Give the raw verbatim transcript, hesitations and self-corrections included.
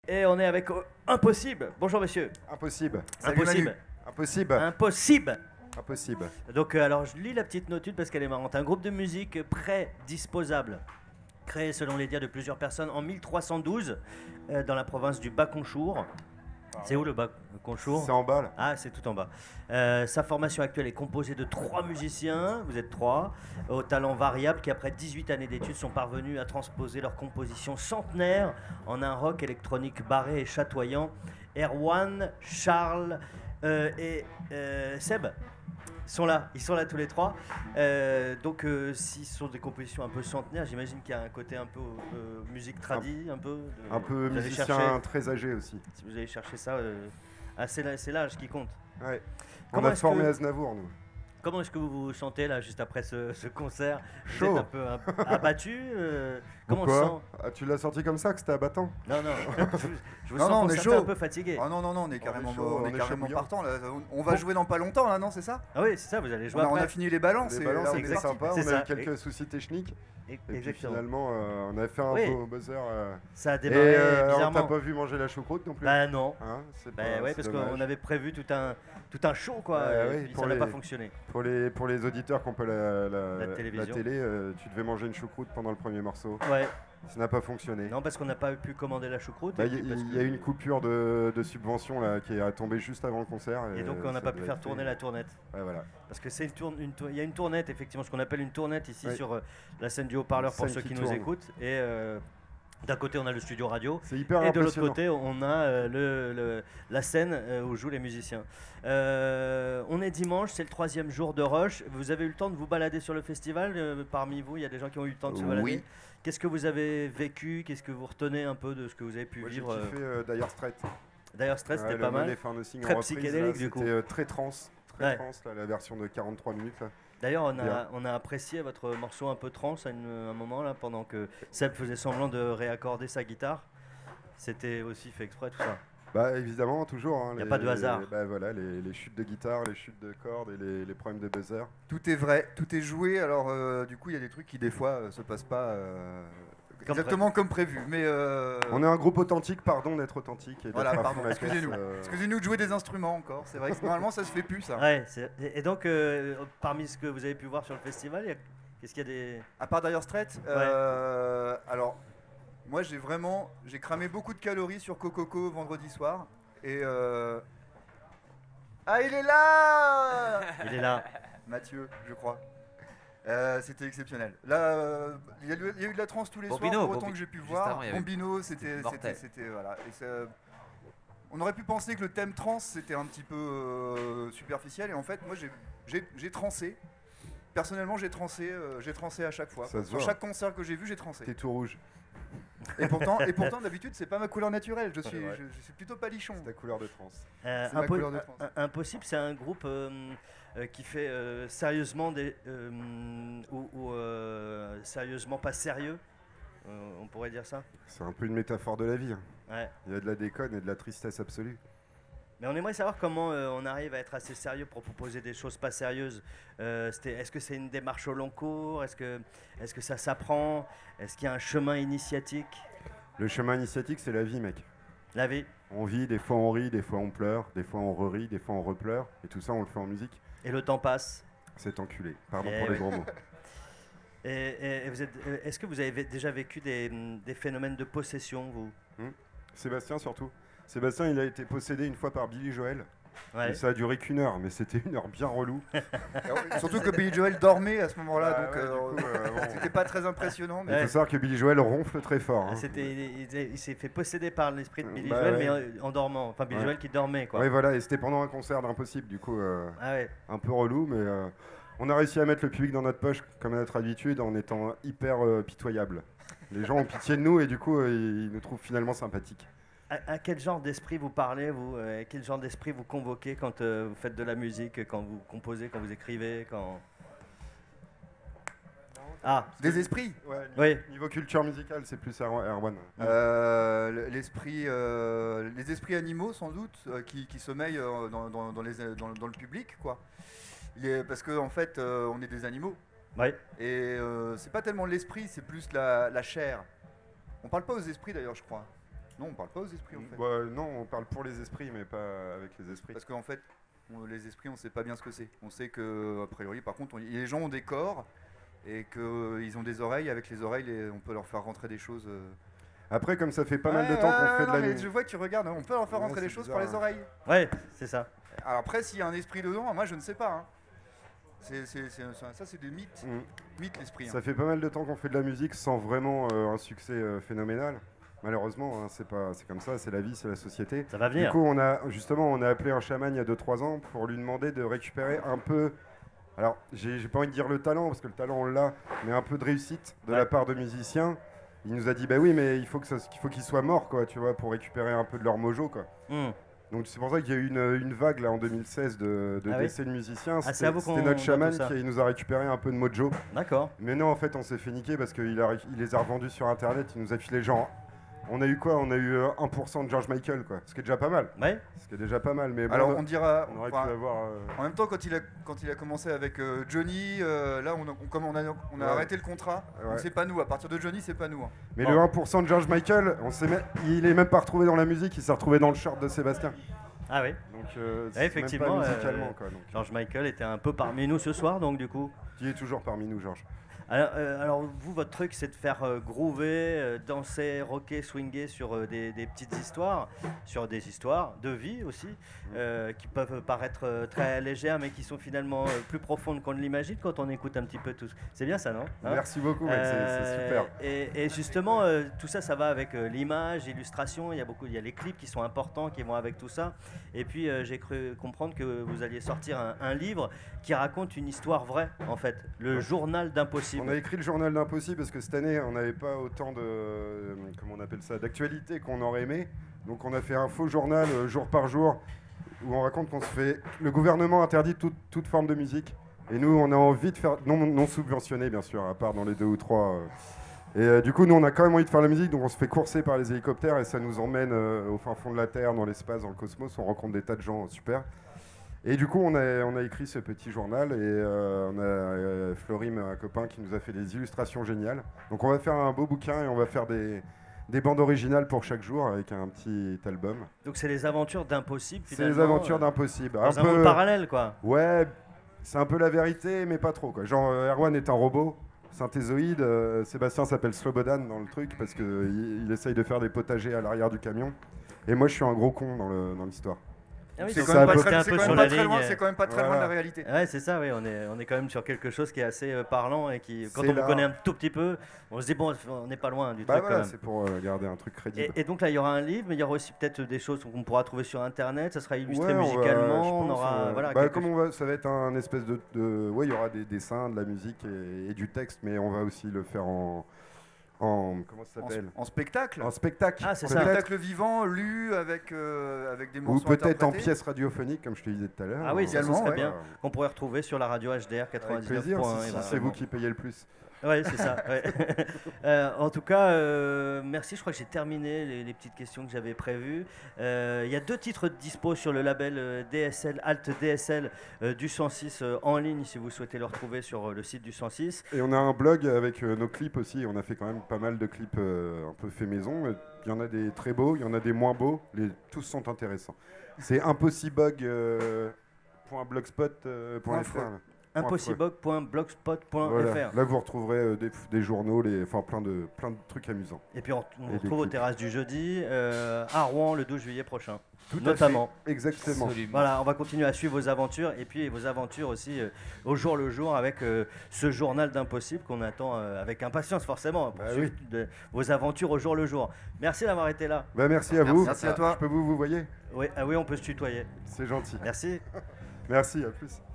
Et on est avec euh, Impossible. Bonjour monsieur. Impossible. Salut, Impossible. Manu. Impossible. Impossible. Impossible. Donc euh, alors je lis la petite notude parce qu'elle est marrante. Un groupe de musique prédisposable, créé selon les dires de plusieurs personnes en mille trois cent douze euh, dans la province du Bas-Conchour. C'est où le Bas-Conchour? C'est en bas là. Ah, c'est tout en bas. Euh, sa formation actuelle est composée de trois musiciens, vous êtes trois, au talent variable, qui après dix-huit années d'études sont parvenus à transposer leur composition centenaire en un rock électronique barré et chatoyant. Erwan, Charles euh, et euh, Seb sont là, ils sont là tous les trois. Euh, donc, euh, s'ils sont des compositions un peu centenaires, j'imagine qu'il y a un côté un peu euh, musique tradie, un peu. De, Un peu vous allez musicien chercher- très âgé aussi. Si vous allez chercher ça, euh, ah, c'est la- c'est l'âge qui compte. Ouais. On Comment a est-ce formé que- Aznavour, nous. Comment est-ce que vous vous sentez là, juste après ce, ce concert? Vous Chaud. êtes un peu ab- abattu euh, Comment on se Pourquoi sent? Ah, tu l'as sorti comme ça, que c'était abattant? Non, non, je, je vous Non, sens non, pour on est certains chaud. un peu fatigué. Ah non, non, non, on est carrément, chaud, on on est est carrément chaud partant. Là. On va Bon. jouer dans pas longtemps, là, non, c'est ça? Ah oui, c'est ça, vous allez jouer on a, on après. a fini les balances. Les et balances, là, on est c'était parti. sympa. C'est On a ça. eu quelques soucis techniques. E- Et puis Exactement. finalement, euh, on a fait un Oui. beau buzzer. euh, Ça a Et démarré euh, on t'a bizarrement. pas vu manger la choucroute non plus. Bah non. Hein, c'est Bah pas- ouais, c'est parce dommage. qu'on avait prévu tout un, tout un show quoi, Ouais, et ouais, puis pour ça n'a les- pas fonctionné. Pour les, pour les auditeurs qui ont pas la, la, La télévision. télé, euh, tu devais manger une choucroute pendant le premier morceau. Ouais, Ça n'a pas fonctionné. non parce qu'on n'a pas pu commander la choucroute. Bah, et Il puis y, parce il que- y a eu une coupure de, de subvention là, qui est tombée juste avant le concert. Et donc on n'a ça pas pu devait faire être tourner fait. la tournette. Ouais, voilà. Parce que c'est une tourne, une tour- il y a une tournette effectivement, ce qu'on appelle une tournette ici Ouais. sur euh, la scène du haut-parleur pour Scène ceux qui qui nous tourne. écoutent. Et euh, d'un côté on a le studio radio. C'est hyper Et de l'autre impressionnant. côté, on a euh, le, le- la scène euh, où jouent les musiciens. Euh, on est dimanche, c'est le troisième jour de Rush. Vous avez eu le temps de vous balader sur le festival euh, parmi vous, il y a des gens qui ont eu le temps de se Oui. balader. Qu'est-ce que vous avez vécu? Qu'est-ce que vous retenez un peu de ce que vous avez pu Moi j'ai vivre euh, kiffé euh, Dire Straits. D'ailleurs, Stress, Ouais, c'était le pas mal. Money Nothing en Très reprise, psychédélique, là, du coup. C'était euh, très trans. Très Ouais. trans, là, la version de quarante-trois minutes. Là. D'ailleurs, on a, Bien. on a apprécié votre morceau un peu trans à une- un moment là, pendant que Seb faisait semblant de réaccorder sa guitare. C'était aussi fait exprès tout ça. Bah évidemment, toujours. hein, Y a les- pas de hasard. les- bah, voilà, les, les chutes de guitare, les chutes de cordes et les, les problèmes de buzzer. Tout est vrai, tout est joué. Alors, euh, du coup, il y a des trucs qui, des fois, euh, se passent pas euh, Comme exactement comme prévu. Mais. euh, On est un groupe authentique, pardon d'être authentique. Et d'être Voilà, à fond pardon, la caisse, excusez-nous. euh, Excusez-nous de jouer des instruments encore. C'est vrai que normalement, ça se fait plus, ça. Ouais, c'est- et et donc, euh, parmi ce que vous avez pu voir sur le festival, il y a- qu'est-ce qu'il y a des. À part Dire Straits, euh, alors moi j'ai vraiment j'ai cramé beaucoup de calories sur Cococo vendredi soir et euh, ah il est là Il est là. Mathieu je crois. Euh, c'était exceptionnel. Là, euh, il y, a eu- il y a eu de la trance tous les Bombino, soirs, pour autant Bombi- que j'ai pu juste voir. avant, il y avait- Bombino, c'était, c'était mortel. c'était, c'était- voilà. Et ça- on aurait pu penser que le thème trans c'était un petit peu euh, superficiel, et en fait, moi j'ai, j'ai, j'ai transé. Personnellement, j'ai transé, euh, j'ai transé à chaque fois. Ça se Sur voit. chaque concert que j'ai vu, j'ai transé. T'es tout rouge. Et pourtant, et pourtant d'habitude, c'est pas ma couleur naturelle. Je suis, Ouais. je, je suis plutôt palichon. C'est ta couleur de trans. Euh, C'est ma Impo- couleur de France. un- Impossible, c'est un groupe euh, euh, qui fait euh, sérieusement des. euh, ou ou, euh, sérieusement pas sérieux. Euh, on pourrait dire ça. C'est un peu une métaphore de la vie. hein. Ouais. Il y a de la déconne et de la tristesse absolue. Mais on aimerait savoir comment euh, on arrive à être assez sérieux pour proposer des choses pas sérieuses. Euh, c'était- est-ce que c'est une démarche au long cours? Est-ce que, est-ce que ça s'apprend? Est-ce qu'il y a un chemin initiatique? Le chemin initiatique, c'est la vie, mec. La vie. On vit, des fois on rit, des fois on pleure, des fois on re-rit, des fois on repleure. Et tout ça, on le fait en musique. Et le temps passe. C'est enculé. Pardon Eh pour oui. les gros mots. Et, et- et vous êtes, euh, est-ce que vous avez vé- déjà vécu des, des phénomènes de possession, vous? Sébastien, surtout. Sébastien, il a été possédé une fois par Billy Joel. Ouais. Et ça a duré qu'une heure, mais c'était une heure bien relou. Surtout que Billy Joel dormait à ce moment-là, Ah donc ouais, euh, du coup, euh, bon. c'était pas très impressionnant. Mais Il faut savoir que Billy Joel ronfle très fort. hein. C'était, il, il- il s'est fait posséder par l'esprit de Billy Bah Joel, ouais. mais en, en dormant. Enfin, Billy Ouais. Joel qui dormait, quoi. Ouais, voilà, et c'était pendant un concert d'Impossible, du coup, euh, Ah ouais. un peu relou, mais euh, on a réussi à mettre le public dans notre poche, comme à notre habitude, en étant hyper euh, pitoyable. Les gens ont pitié de nous, et du coup, euh, ils nous trouvent finalement sympathiques. À, à quel genre d'esprit vous parlez, vous euh, à quel genre d'esprit vous convoquez quand euh, vous faites de la musique, quand vous composez, quand vous écrivez, quand... Ah, des esprits. Ouais, oui. Niveau culture musicale, c'est plus Erwan. Erwan. Euh, l'esprit, euh, les esprits animaux sans doute euh, qui, qui sommeillent euh, dans, dans- dans les, dans, dans le public, quoi. Il est, parce qu'en en fait, euh, on est des animaux. Oui. Et euh, c'est pas tellement l'esprit, c'est plus la, la chair. On parle pas aux esprits d'ailleurs, je crois. Non, on parle pas aux esprits en fait. Bah, non, on parle pour les esprits, mais pas avec les esprits. Parce qu'en fait, on- les esprits, on sait pas bien ce que c'est. On sait que, a priori, par contre, on- les gens ont des corps et qu'ils ont des oreilles. Avec les oreilles, les- on peut leur faire rentrer des choses. euh. Après, comme ça fait pas mal Ouais, de temps ouais, qu'on ouais, fait non, de la mais musique. je vois que tu regardes, on peut leur faire Ouais, rentrer des c'est choses bizarre, par les hein. oreilles. Ouais, c'est ça. Alors après, s'il y a un esprit dedans, moi je ne sais pas. Hein. C'est, c'est- c'est- ça, c'est des mythes. Mm. Mythes, l'esprit. hein. Ça fait pas mal de temps qu'on fait de la musique sans vraiment euh, un succès euh, phénoménal. Malheureusement, hein, c'est pas, c'est comme ça, c'est la vie, c'est la société. Ça va Du venir. coup, on a justement, on a appelé un chaman il y a deux trois ans pour lui demander de récupérer un peu. Alors, j'ai j'ai pas envie de dire le talent parce que le talent on l'a, mais un peu de réussite de Ouais. la part de musiciens. Il nous a dit bah oui, mais il faut que ça, qu'il faut qu'ils soient morts quoi, tu vois, pour récupérer un peu de leur mojo quoi. Hmm. Donc c'est pour ça qu'il y a eu une, une vague là en deux mille seize de, de Ah oui décès de musiciens. c'est C'était à vous c'était qu'on notre doit chaman tout ça. qui nous a récupéré un peu de mojo. D'accord. Mais non, en fait, on s'est fait niquer parce qu'il a, il les a revendus sur internet. Il nous a filé genre. On a eu quoi? On a eu euh, un pour cent de George Michael quoi. Ce qui est déjà pas mal. Ouais. Ce qui est déjà pas mal. Mais bon, Alors on, on dira. on aurait enfin, pu avoir. euh, En même temps, quand il a, quand il a commencé avec euh, Johnny, euh, là, on a, on- comme on a, on a Ouais. arrêté le contrat, Ouais. donc c'est pas nous. À partir de Johnny, c'est pas nous. hein. Mais Bon. le un pour cent de George Michael, on s'est même- il est même pas retrouvé dans la musique. Il s'est retrouvé dans le short de Sébastien. Ah oui. Donc euh, Ouais, effectivement, même pas euh, musicalement quoi. Donc, George Michael était un peu parmi nous ce soir, donc du coup. qui est toujours parmi nous, Georges. Alors, euh, alors, vous, votre truc, c'est de faire euh, groover, euh, danser, rocker, swinger sur euh, des, des petites histoires, sur des histoires de vie aussi, euh, qui peuvent paraître euh, très légères, mais qui sont finalement euh, plus profondes qu'on ne l'imagine quand on écoute un petit peu tout. C'est bien ça, non? Hein Merci beaucoup, mec, c'est- c'est Euh, super. Et, et justement, euh, tout ça, ça va avec euh, l'image, l'illustration. Il y a beaucoup, il y a les clips qui sont importants, qui vont avec tout ça. Et puis, euh, j'ai cru comprendre que vous alliez sortir un, un livre qui raconte une histoire vraie, en fait, le Ouais. journal d'impossible. On a écrit le journal d'impossible parce que cette année, on n'avait pas autant de, euh, comment on appelle ça, d'actualité qu'on aurait aimé. Donc on a fait un faux journal euh, jour par jour où on raconte qu'on se fait. Le gouvernement interdit toute, toute forme de musique. Et nous, on a envie de faire. Non, non subventionné, bien sûr, à part dans les deux ou trois. euh. Et euh, du coup, nous, on a quand même envie de faire la musique. Donc on se fait courser par les hélicoptères et ça nous emmène euh, au fin fond de la Terre, dans l'espace, dans le cosmos. On rencontre des tas de gens super. Et du coup, on a, on a écrit ce petit journal et euh, on a euh, Florim, un copain, qui nous a fait des illustrations géniales. Donc on va faire un beau bouquin et on va faire des, des bandes originales pour chaque jour avec un petit album. Donc c'est les aventures d'impossible. C'est les finalement, aventures euh, d'impossible. Dans un, monde parallèle, quoi. Ouais, c'est un peu la vérité, mais pas trop. Quoi. Genre, euh, Erwan est un robot synthézoïde. euh, Sébastien s'appelle Slobodan dans le truc parce qu'il il essaye de faire des potagers à l'arrière du camion. Et moi, je suis un gros con dans le- dans l'histoire. Ah oui, C'est donc quand ça même peut- pas c'était très, un c'est peu quand sur même la pas très ligne. loin, c'est quand même pas très loin de la Voilà. réalité. Ouais, c'est ça, oui, on est, on est quand même sur quelque chose qui est assez euh, parlant et qui, quand C'est on vous là. connaît un tout petit peu, on se dit, bon, on n'est pas loin du Bah truc voilà, quand même. c'est pour euh, garder un truc crédible. Et, et donc là, il y aura un livre, mais il y aura aussi peut-être des choses qu'on pourra trouver sur Internet, ça sera illustré Ouais, on va- musicalement, je on pense, aura... euh, voilà, bah, quelque comme on va, ça va être un espèce de, de- ouais, il y aura des dessins, de la musique et, et du texte, mais on va aussi le faire en, en comment ça En, s'appelle, en spectacle. en spectacle. Ah, c'est En ça. spectacle vivant, lu avec, euh, avec des Ou morceaux peut-être en interprétés. pièce radiophonique, comme je te disais tout à l'heure. Ah oui, ça, ce Également, serait ouais. bien, qu'on pourrait retrouver sur la radio H D R Avec quatre-vingt-dix-neuf plaisir, point un. si- si c'est éventuellement. vous qui payez le plus. Ouais, c'est ça. Ouais. Euh, en tout cas, euh, merci. Je crois que j'ai terminé les, les petites questions que j'avais prévues. Euh, Il y a deux titres de dispo sur le label euh, D S L, Alt D S L euh, du cent six euh, en ligne si vous souhaitez le retrouver sur euh, le site du cent six. Et on a un blog avec euh, nos clips aussi. On a fait quand même pas mal de clips euh, un peu fait maison. mais Il y en a des très beaux, il y en a des moins beaux. Les, tous sont intéressants. C'est impossibug point blogspot point f r. impossibog point blogspot point f r. Voilà. Là, vous retrouverez euh, des, des journaux, les, enfin plein de, plein de trucs amusants. Et puis on, on Et des retrouve aux clips. terrasses du jeudi euh, à Rouen le douze juillet prochain. Tout à Notamment. fait. Exactement. Absolument. Voilà, on va continuer à suivre vos aventures et puis vos aventures aussi euh, au jour le jour avec euh, ce journal d'impossible qu'on attend euh, avec impatience forcément pour Bah suivre oui. de- vos aventures au jour le jour. Merci d'avoir été là. Bah, merci à vous. Merci à toi. Je peux vous vous voyez Oui, ah oui, on peut se tutoyer. C'est gentil. Merci. Merci, à plus.